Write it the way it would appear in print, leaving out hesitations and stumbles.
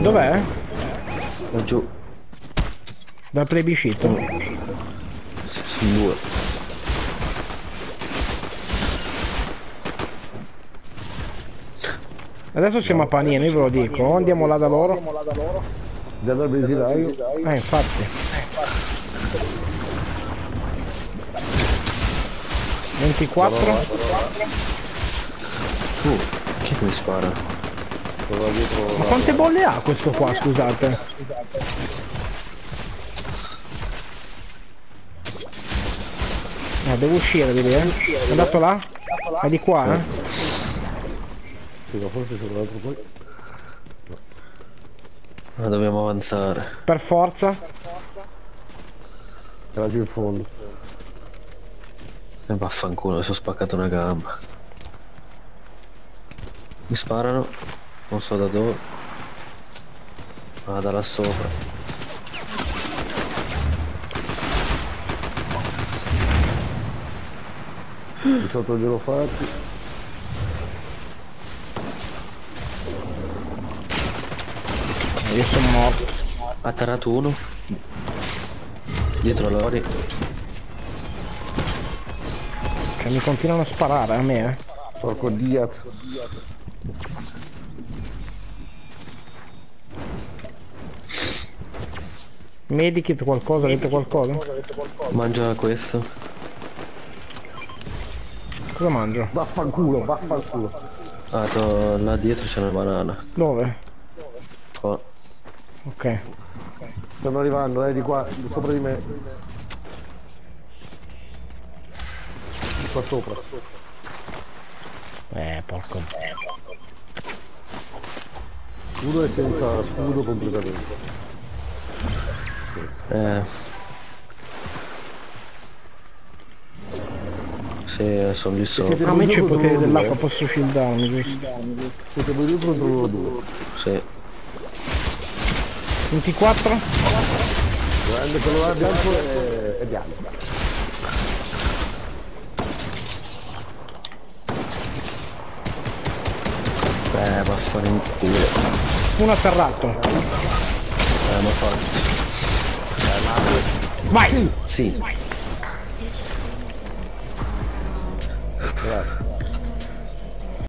dov'è? Laggiù. Dal plebiscito. Sono due. Adesso siamo a Paniene, io ve lo dico. O andiamo là da loro. Dal benzinaio. Infatti. 24. Chi mi spara? Ma quante bolle ha questo qua, scusate? Devo uscire di lì, È andato là? È di qua, Sì, ma forse c'è un altro poi. Ma dobbiamo avanzare. Per forza. Era giù in fondo. E vaffanculo, mi sono spaccato una gamba. Mi sparano. Non so da dove. Ah, da là sopra. Di sotto glielo fatti. Io sono morto. Ha tarato uno. Dietro Lori. Che mi continuano a sparare a me, Porco Diaz. Medikit qualcosa, avete qualcosa? Mangia questo. Cosa mangio? Vaffanculo, vaffanculo. Ah, là dietro c'è una banana. Dove? Qua. Ok. Stanno arrivando, di qua, di sopra di me. Di qua sopra. Porco. Uno è senza scudo completamente. Sì, sono lì sopra. A me c'è il potere dell'acqua, posso shieldarmi, giusto? Siete voi due contro loro due. Sì. 24? Grande quello là bianco è bianco. Va a fare un culo. Uno atterrato. Ma fatto. Vai! Sì. Grazie.